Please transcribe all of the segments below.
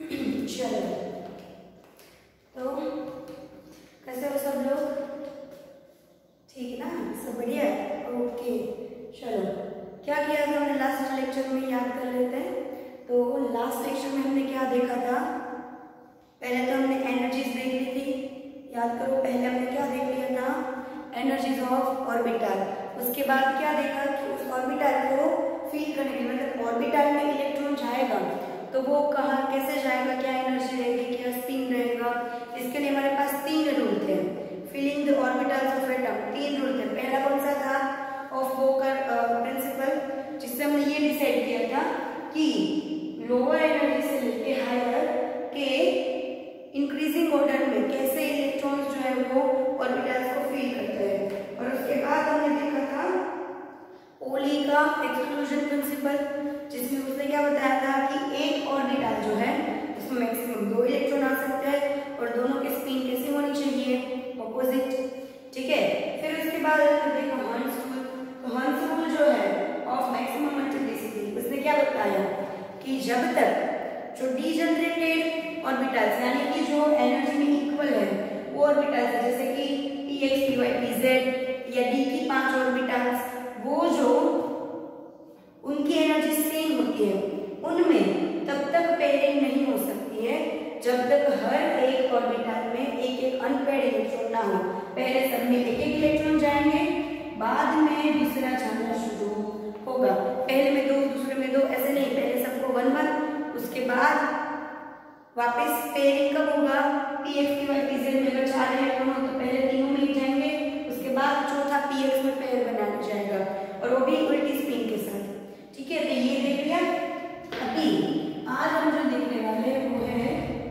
चलो, तो कैसे हो सब लोग? ठीक ना, सब बढ़िया है? ओके। चलो, क्या किया था हमने लास्ट लेक्चर में, याद कर लेते हैं। तो लास्ट लेक्चर में हमने क्या देखा था? पहले तो हमने एनर्जीज देख ली थी, याद करो। पहले हमने क्या देख लिया था? Energies of orbital. उसके बाद क्या देखा कि उस ऑर्बिटल को फील करने के लिए, मतलब ऑर्बिटल में इलेक्ट्रॉन जाएगा तो वो कहाँ कैसे जाएगा, क्या एनर्जी रहेगी, क्या स्पिन रहेगा। इसके लिए हमारे पास 3 रूल थे filling the orbitals of atom. 3 rule थे। पहला कौन सा था? ऑफ वोकर प्रिंसिपल, जिससे हमने ये डिसाइड किया था कि लोअर एनर्जी से लेके हायर के इंक्रीजिंग ऑर्डर में कैसे इलेक्ट्रॉन्स जो है वो ऑर्बिटल्स को फील करते हैं। और उसके बाद हमने देखा था ओली का एक्सक्लूजन प्रिंसिपल, जिसमें उसने क्या बताया था कि एक ऑर्बिटल जो है उसमें मैक्सिमम 2 इलेक्ट्रॉन आ सकते हैं और दोनों की स्पिन कैसी होनी चाहिए? ऑपोजिट। ठीक है। फिर उसके बाद देखो हर्ट्ज रूल। तो हर्ट्ज रूल जो है ऑफ मैक्सिमम मल्टीप्लिसिटी, उसने क्या बताया कि जब तक जो डीजनरेटेड ऑर्बिटल्स यानी कि जो एनर्जी में इक्वल है वो ऑर्बिटल्स, जैसे कि px py pz या d की 5 ऑर्बिटल्स, वो जो उनकी एनर्जी सेम होती है उनमें तब तक पेयरिंग नहीं हो सकती है जब तक हर एक ऑर्बिटल में एक एक अनपेयर्ड इलेक्ट्रॉन ना हो। पहले सब में एक एक इलेक्ट्रॉन जाएंगे, बाद में दूसरा जाना शुरू होगा। पहले में 2, दूसरे में 2, ऐसे नहीं, पहले सबको 1 1, उसके बाद वापस पेयरिंग कब होगा? px py pz में अगर 4 इलेक्ट्रॉन हो तो पहले तीनों में ही जाएंगे, उसके बाद चौथा px में पेयर बनाया जाएगा और वो भी उल्टी स्पिन के साथ। ठीक है, तो ये देख लिया। अभी आज हम जो देखने वाले हैं वो है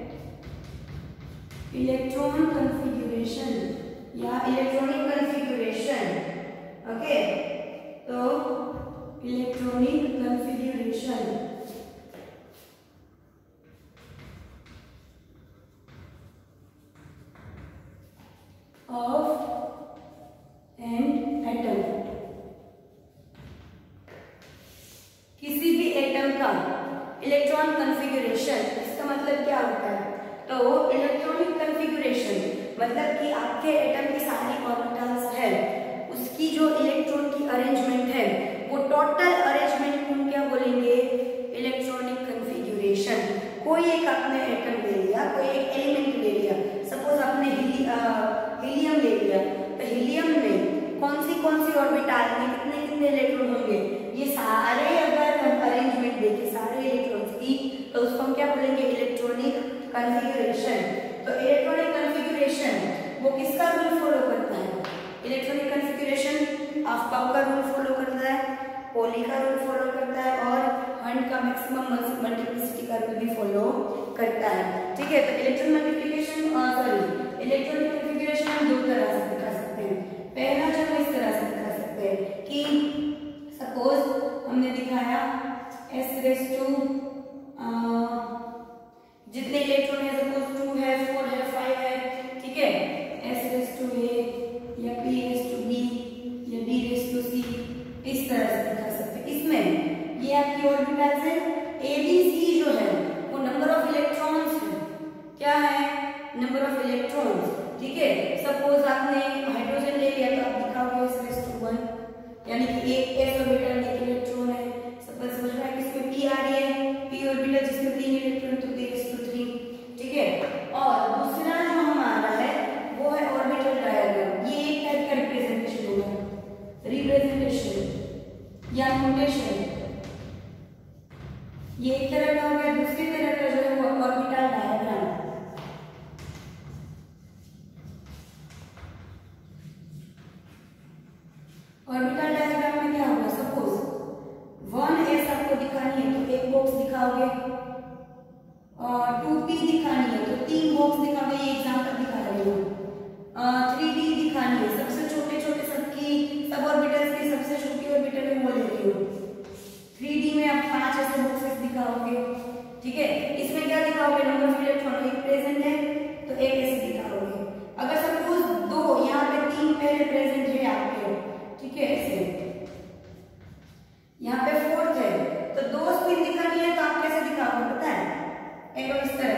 इलेक्ट्रॉन कॉन्फ़िगरेशन या इलेक्ट्रॉनिक कॉन्फ़िगरेशन। ओके, तो electronic configuration of an atom. किसी भी एटम का इलेक्ट्रॉन कॉन्फ़िगरेशन, इसका मतलब क्या होता है? तो इलेक्ट्रॉनिक कॉन्फ़िगरेशन मतलब कि आपके एटम की सारी ऑर्बिटल्स है, उसकी जो इलेक्ट्रॉन की अरेंजमेंट है वो टोटल अरेंजमेंट को क्या बोलेंगे? Electronic configuration. कोई एक आपने एटम ले लिया, कोई एक एलिमेंट ले लिया, सपोज आपने हीलियम ले लिया, तो हीलियम में कौन सी ऑर्बिटल में कितने कितने इलेक्ट्रॉन होंगे, ये सारे अगर हम अरेंजमेंट देखें सारे इलेक्ट्रॉन्स की, तो उसको हम क्या बोलेंगे? Electronic configuration. तो इलेक्ट्रॉनिक कॉन्फ़िगरेशन वो किसका रूल फॉलो करता है? इलेक्ट्रॉनिक कॉन्फ़िगरेशन ऑफ का रूल फॉलो करता है, पॉली का रूल फॉलो करता है और हंट का मैक्सिमम मल्टीप्लिसिटी का रूल भी फॉलो करता है। ठीक है, तो इलेक्ट्रॉन मल्टीप्लिकेशन इलेक्ट्रॉनिक कॉन्फ़िगरेशन हम 2 तरह से कर सकते हैं। पहला जो हम इस तरह से कर सकते हैं कि सपोज हमने दिखाया s⁻⁴ जितने इलेक्ट्रॉन है, सपोज 2 है, 4 है, 5 है, ठीक है, s⁻A या p⁻B या d⁻C, इस तरह से दिखा सकते हैं। इसमें ये आपकी ऑर्बिटल्स है, ABC जो है वो नंबर ऑफ इलेक्ट्रॉन्स है। क्या है? Number of electrons. ठीक है, सपोज आपने हाइड्रोजन ले लिया तो आप दिखाओगे s⁻1, यानी कि एक s ऑर्बिटल में 1 इलेक्ट्रॉन है। सपोज समझ रहा है कि इसमें p आ रही है, p ऑर्बिटल जिसमें 3 इलेक्ट्रॉन तो p⁻3। ठीक है, और दूसरा जो हमारा है वो है ऑर्बिटल डायग्राम। ये एक टाइप का रिप्रेजेंटेशन होगा, रिप्रेजेंटेशन या नोटेशन। ये एक तरह का हो गया, दूसरी तरह का जो है वो ऑर्बिटल डायग्राम। ऑर्बिटल डायग्राम में क्या होगा? सपोज 1s आपको दिखानी है तो एक बॉक्स दिखाओगे, और 2p दिखानी है तो 3 बॉक्स दिखाओगे। ये एग्जांपल दिखा रही हूँ। 3d दिखानी है, सबसे छोटे छोटे सब ऑर्बिटल्स की सबसे छोटी ऑर्बिटल है वो ले रही हूँ। 3d में आप 5 ऐसे बॉक्सेस दिखाओगे। ठीक है, इसमें क्या दिखाओगे? नंबर ऑफ इलेक्ट्रॉन एक प्रेजेंट है तो एक ऐसे दिखाओगे। अगर सपोज 2 यहाँ पे 3 पहले प्रेजेंट है आपके, ठीक है, ऐसे यहाँ पे 4th है तो 2 स्पिन दिखानी है तो आप कैसे दिखाओगे? पता है, एक इस तरह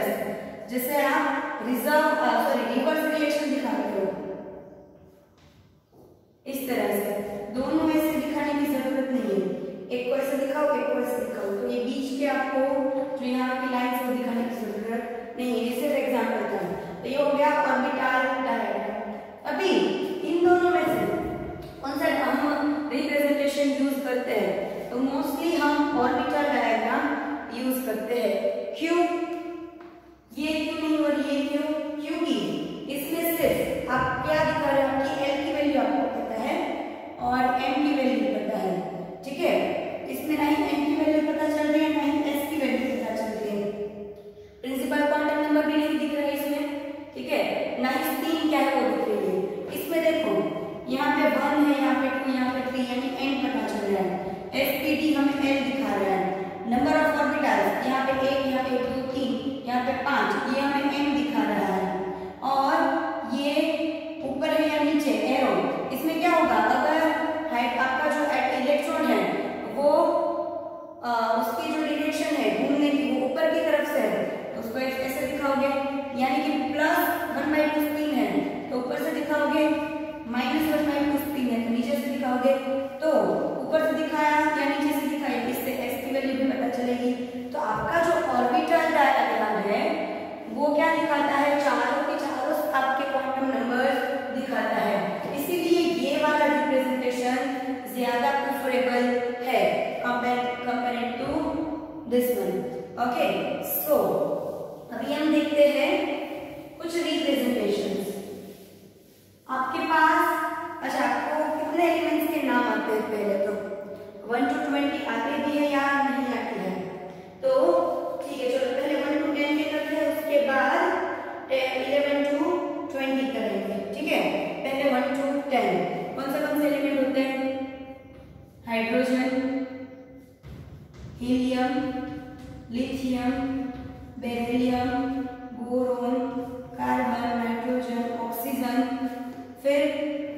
सकते हैं। क्यों? ये क्यों नहीं और ये क्यों? क्योंकि इसमें सिर्फ आप क्या दिखा रहे हो, आपकी एल की वैल्यू आपको पता है और एम की वैल्यू पता है, ठीक है। इसमें ना ही एम की वैल्यू पता चल रही है ना ही एस की वैल्यू पता चल रही है। प्रिंसिपल क्वांटम नंबर भी नहीं दिख रहा है इसमें, ठीक है, ना ही स्पिन क्या है वो दिख रही है। इसमें देखो यहाँ पे 1 है, यहाँ पे 2, यहाँ पे 3, यानी एन पता चल रहा है। एसपीडी हमें एल दिखा रहा है। नंबर ऑफ ऑर्बिटल्स यहाँ पे 1, यहाँ पे 2, 3, यहाँ पे 5, ये हमें एम दिखा रहा है। और ये ऊपर है या नीचे एरो, इसमें क्या होगा, अगर हाइट आपका जो इलेक्ट्रॉन है वो उसकी जो डायरेक्शन है घूमने की वो ऊपर की तरफ से है, तो उसको ऐसे दिखाओगे, यानी कि +1/2 स्पिन है तो ऊपर से दिखाओगे, -1/2 स्पिन है तो नीचे से दिखाओगे। तो ऊपर से दिखाया या नीचे से दिखाया, इससे एस की वैल्यू भी पता चलेगी। तो आपका जो ऑर्बिटल डायग्राम है वो क्या दिखाता है, चारों के चारों आपके क्वांटम नंबर दिखाता है। इसीलिए ये वाला रिप्रेजेंटेशन ज्यादा प्रेफरेबल है compared to this one. Okay, so अभी हम देखते हैं कुछ रिप्रेजेंटेशंस आपके पास। अच्छा, आपको कितने एलिमेंट्स के नाम आते हैं? पहले तो 1 to 20 आते भी है या नहीं आते हैं? तो ठीक है, चलो पहले 1 to 10 के करते हैं, उसके बाद 11 to 20 करेंगे, ठीक है। पहले 1 to 10 कौन से एलिमेंट होते हैं? Hydrogen, helium, lithium, beryllium, boron, carbon, nitrogen, oxygen, फिर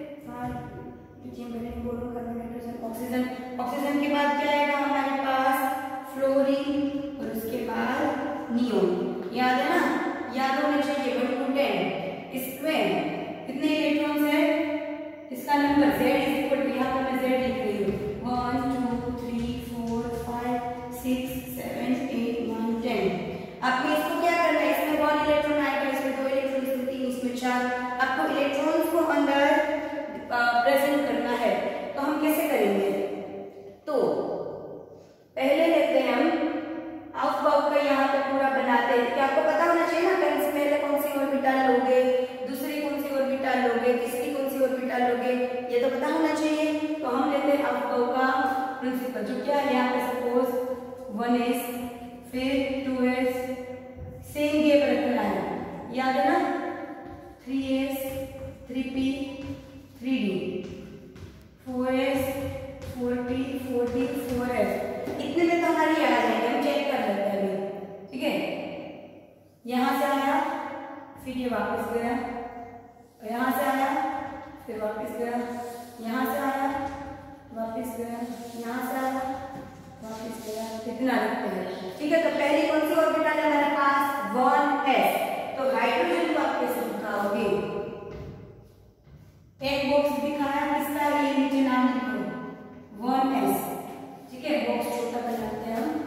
ऑक्सीजन के बाद क्या आएगा हमारे पास? फ्लोरीन, और उसके बाद नियोन। याद है ना, याद होना चाहिए। 1 to 10 इसमें कितने इलेक्ट्रॉन्स है? इसका नंबर Z यहाँ पर मैं Z लिख रही हूँ, 1 2 3 4 5 6 7 8 9 10। आपने इसको क्या करना है, इसमें 1 इलेक्ट्रॉन आएगा, इसमें 2 इलेक्ट्रॉन, इसमें 3, इसमें 4। आपको इलेक्ट्रॉन्स को अंदर प्रेजेंट करना है। तो हम कैसे करेंगे? तो पहले लेते हैं हम आउटबाउंड का, यहाँ पे पूरा बनाते हैं कि आपको पता होना चाहिए ना, कहीं से पहले कौन सी ऑर्बिटल लोगे, दूसरी कौन सी ऑर्बिटल लोगे, तीसरी कौन सी ऑर्बिटल लोगे, ये तो पता होना चाहिए। तो हम लेते हैं आउटबाउंड का प्रिंसिपल, जो क्या है यहाँ पे सपोज 1s, फिर 2s, सेम गैप रखना है, याद है ना, 3s, 3p, 3d, 4s, 4p, 4d, 4f। इतने में तो हमारी याद है, हम चेक कर लेते हैं अभी, ठीक है। यहाँ से आया, फिर ये वापस गया, यहाँ से आया, फिर वापस गया, यहाँ से आया, वापस गया, यहाँ से आया, वापस गया, कितना रखते हैं, ठीक है। तो पहली कौन सी ऑर्बिटल है हमारे पास? 1s। तो हाइड्रोजन को आप कैसे दिखाओगे? एक बॉक्स दिखाया, किसका है ये, नीचे नाम लिखो 1s, ठीक है। बॉक्स छोटा बनाते हैं हम,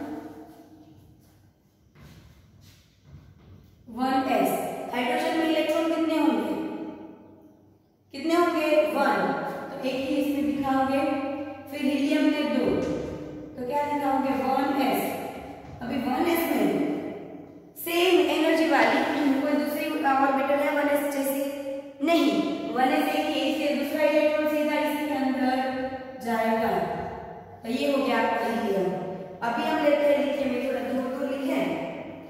1s। हाइड्रोजन में इलेक्ट्रॉन कितने होंगे? कितने होंगे? 1, तो एक ही इसमें दिखाओगे। फिर हीलियम में 2, तो क्या दिखाओगे? 1s। अभी 1s में सेम एनर्जी वाली कोई दूसरी ऑर्बिटल है 1s जैसी? नहीं, 1s एक ही, इससे दूसरा इलेक्ट्रॉन सीधा इसके अंदर जाएगा, तो ये हो गया आपका हीलियम। अभी हम लेते हैं लिथियम, में थोड़ा दूर लिखें,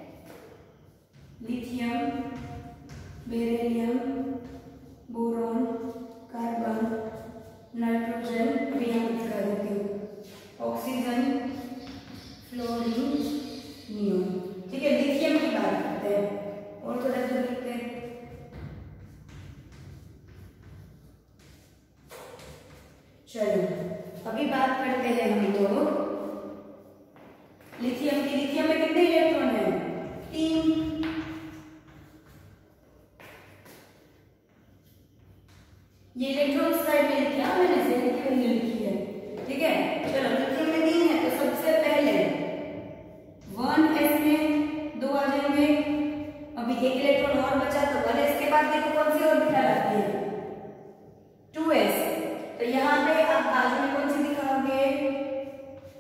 lithium, beryllium, boron, carbon, nitrogen, अभी हम लिखा देती हूँ, ऑक्सीजन, फ्लोरीन, नियोन, ठीक है। लिथियम की बात करते हैं और थोड़ा दूर लिखते हैं, चलो अभी बात करते हैं हम तो लिथियम की। लिथियम में कितने इलेक्ट्रॉन है? 3। ये इलेक्ट्रॉन साइड में लिखा, मैंने Z की वैल्यू लिखी है, ठीक है। चलो लिथियम में 3 है, तो सबसे पहले 1s में 2 आ जाएंगे। अभी एक इलेक्ट्रॉन और बचा, तो 1s के बाद देखो कौन सी ऑर्बिटल आती है? 2s। तो यहाँ पे आप बाजू में कौन सी दिखाओगे?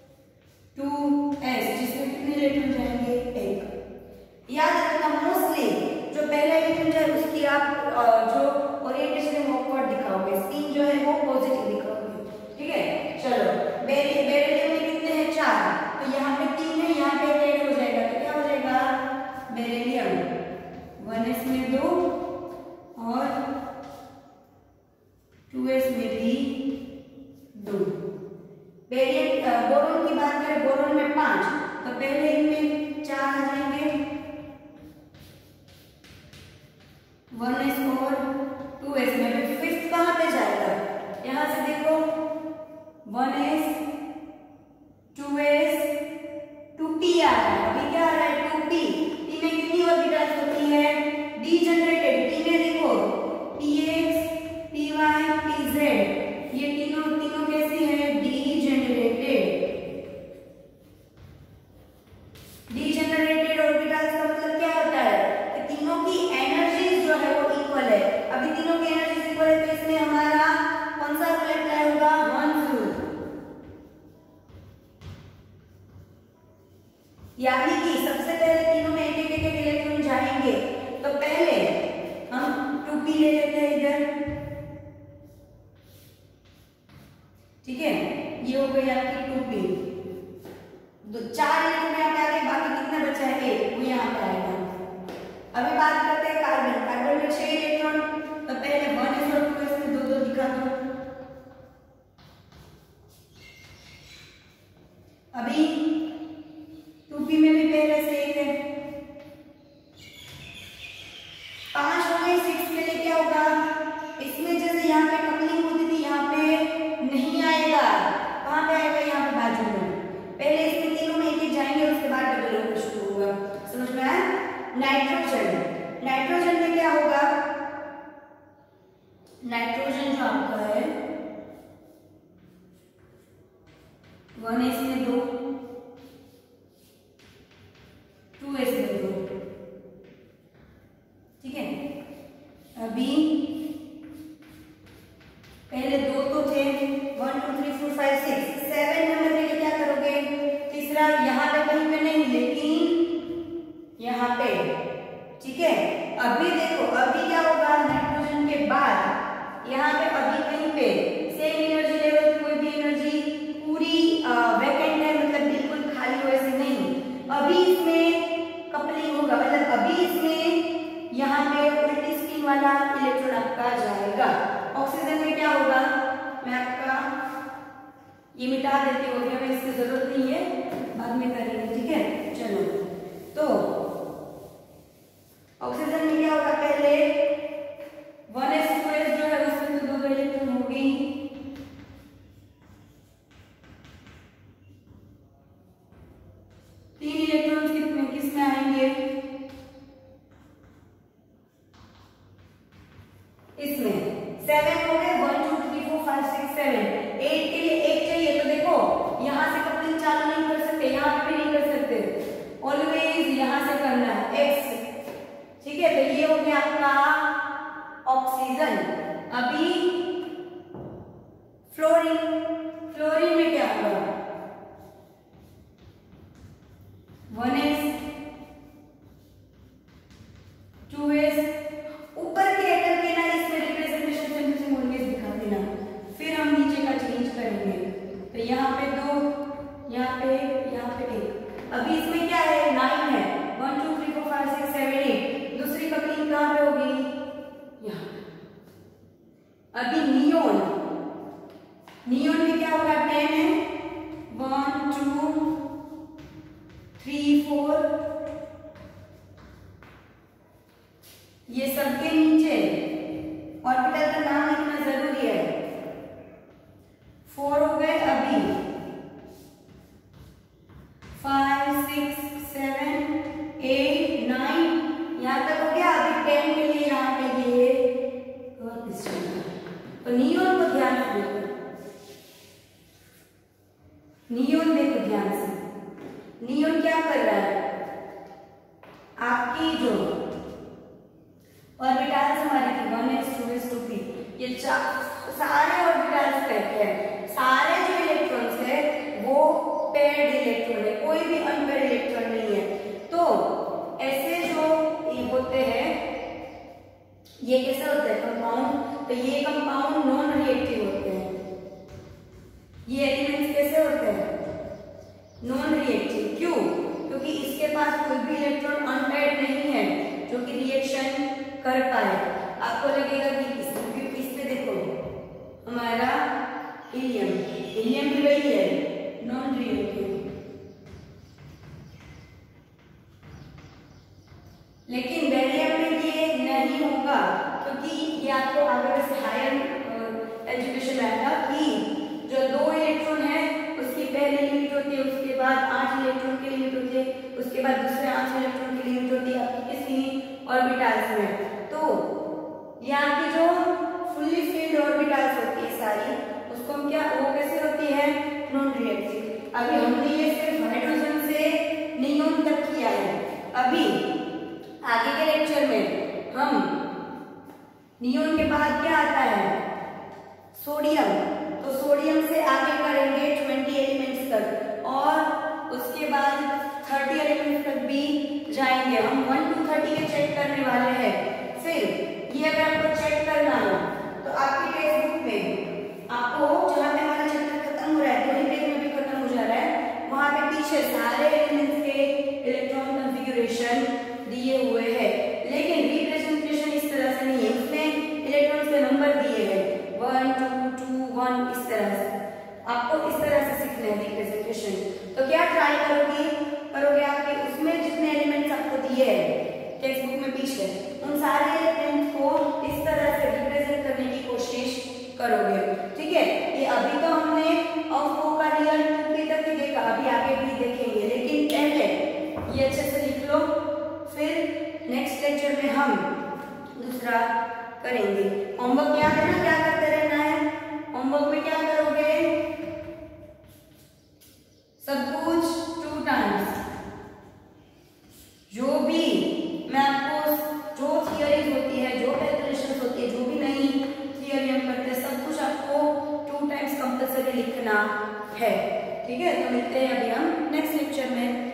1s 2s 2p आ रहा है। अभी क्या आ रहा है 2p। p में कितनी ऑर्बिटल्स होती है डीजनरेटेड। p में देखो px py pz ये तीनों कैसी है डीजनरेटेड। डीजनरेटेड ऑर्बिटल्स का मतलब क्या होता है कि तीनों की एनर्जी जो है वो इक्वल है। अभी तीनों की एनर्जी इक्वल है तो इसमें हमारा कौन सा रूल अप्लाई होगा वंस रूल। यानी कि सबसे पहले तीनों में एक एक इलेक्ट्रॉन जाएंगे तो पहले हम 2p ले लेते हैं इधर, ठीक है। ये हो गई आपकी 2p। तो 4 इलेक्ट्रॉन यहाँ पे आ गए, बाकी कितना बचा है 1 वो यहाँ पे आएगा। अभी बात करते हैं कार्बन। कार्बन में 6 इलेक्ट्रॉन तो पहले 1s और 2s में 2 दिखा दो। अभी 2p में भी पहले से 1 है, 5 हो गए। 6 के लिए क्या होगा इसमें जैसे यहाँ पे कपलिंग होती थी यहाँ पे नहीं आएगा। कहाँ पे आएगा यहाँ पे बाजू में। पहले इसमें तीनों में एक जाएंगे उसके बाद डबल होना शुरू होगा। समझ में आया। नाइट्रोजन। नाइट्रोजन में क्या होगा नाइट्रोजन जो आपका है 1s में 2 2s में 2, ठीक है। अभी पहले 2 तो थे 1 2 3 4 5 6 7 नंबर के लिए क्या करोगे तीसरा यहाँ पे कहीं पे नहीं लेकिन यहाँ पे, ठीक है। अभी देखो अभी क्या होगा नाइट्रोजन के बाद यहाँ पे अभी कहीं पे सेम एनर्जी लेवल कोई भी एनर्जी पूरी वैकेंट है मतलब बिल्कुल खाली हो ऐसे नहीं। अभी इसमें कपलिंग होगा मतलब अभी इसमें यहाँ पे उल्टी स्पिन वाला इलेक्ट्रॉन आपका जाएगा। ऑक्सीजन में क्या होगा मैं आपका ये मिटा देती हूँ, हमें इसकी जरूरत नहीं है बाद में करेंगे, ठीक है। चलो तो ऑक्सीजन में क्या होगा पहले 1s 2s जो है उसमें तो 2 इलेक्ट्रॉन होगी। तीन इलेक्ट्रॉन किसमें आएंगे इसमें 7 हो गए 1 2 3 4 5 6 7 8 के लिए 1 चाहिए तो देखो यहां से कपलिंग चालू नहीं कर सकते, यहां पे नहीं कर सकते, ऑलवेज यहां से करना है x, ठीक है। तो ये हो गया आपका ऑक्सीजन। अभी फ्लोरीन। फ्लोरीन में क्या होगा 1s 2s ऊपर के एटम के ना इसमें रिप्रेजेंटेशन से ऑलवेज दिखा देना, फिर हम नीचे का चेंज करेंगे। तो यहाँ पे 2 यहाँ पे 1। अभी इसमें क्या है 9 है 1 2 3 4 5 6 7 8। दूसरी कपलिंग कहाँ पे होगी यहाँ। अभी नियोन। नियोन में क्या होगा 10 है 1 2 3 4 ये सबके नीचे ऑर्बिटल का नाम लिखना जरूरी है। 4 हो गए। अभी 5 6 7 8 9 यहाँ तक हो गया। अभी 10 के लिए यहाँ पे ये तो नियोन को ध्यान से देखो, नियोन देखो ध्यान से। नियोन क्या कर रहा है आपकी जो ऑर्बिटल्स हमारे 1s 2s 2p ये सारे ऑर्बिटल्स कहते हैं, सारे जो इलेक्ट्रॉन्स है वो पेयर्ड इलेक्ट्रॉन है, कोई भी अनपेयर्ड इलेक्ट्रॉन नहीं है। तो ऐसे जो ये होते हैं ये कैसे होते हैं कंपाउंड। तो ये कंपाउंड नॉन रिएक्टिव होते हैं। ये एलिमेंट्स कैसे होते हैं नॉन रिएक्टिव। क्यों? क्योंकि इसके पास कोई भी इलेक्ट्रॉन अनपेयर्ड नहीं है जो कि रिएक्शन कर पाए। आपको लगेगा कि इस पे देखो हमारा हीलियम, हीलियम भी वही है नॉन रिएक्टिव, लेकिन बेरियम में ये नहीं होगा क्योंकि ये आपको आगे से हायर एजुकेशन में आएगा कि जो 2 इलेक्ट्रॉन है उसकी पहली लिमिट होती है, उसके बाद 8 इलेक्ट्रॉन की लिमिट होती है, उसके बाद दूसरे 8 इलेक्ट्रॉन की लिमिट होती है आपकी किसी ऑर्बिटल्स में। तो ये आपकी जो फुल्ली फिल्ड ऑर्बिटल्स होती है सारी, उसको हम क्या, वो कैसे होती है, नॉन रिएक्टिव। अभी हमने ये सिर्फ हाइड्रोजन से नियॉन तक किया है। अभी आगे के लेक्चर में हम नियॉन के बाद क्या आता है, सोडियम, तो सोडियम से आगे करेंगे 20 एलिमेंट्स तक और उसके बाद 30 एलिमेंट्स तक भी जाएंगे। हम 1 to 30 के चेक करने वाले हैं। फिर ये अगर आपको चेक करना हो तो आपके टेक्स्ट बुक में आपको जहाँ पे हमारा चैप्टर खत्म हो रहा है, 2 ही पेज में भी खत्म हो जा रहा है, वहाँ पे पीछे सारे एलिमेंट्स के इलेक्ट्रॉन कॉन्फ़िगरेशन दिए हुए हैं, लेकिन रिप्रेजेंटेशन इस तरह से नहीं है, उसमें इलेक्ट्रॉन्स के नंबर दिए हैं 1 2 2 1, इस तरह से आपको इस तरह से सीखना है रिप्रेजेंटेशन। तो क्या ट्राई करोगे आपके उसमें जितने एलिमेंट्स आपको दिए हैं टेक्स्ट बुक में पीछे, उन सारे एलिमेंट्स को इस तरह से रिप्रेजेंट करने की कोशिश करोगे, ठीक है। ये अभी तो हमने ऑफोकारियल तक ही देखा, अभी आगे भी देखेंगे, लेकिन पहले ये अच्छे से लिख लो, फिर नेक्स्ट लेक्चर में हम दूसरा करेंगे। होमवर्क याद है ना, क्या करते रहना है होमवर्क में, क्या करोगे, सब कुछ 2 टाइम्स, जो भी मैं आपको जो थियरीज होती है, जो कैलकुलेशंस होती है, जो भी नई थियरी हम करते हैं, सब कुछ आपको 2 टाइम्स कंपल्सरी लिखना है, ठीक है। तो मिलते हैं अभी हम नेक्स्ट लेक्चर में।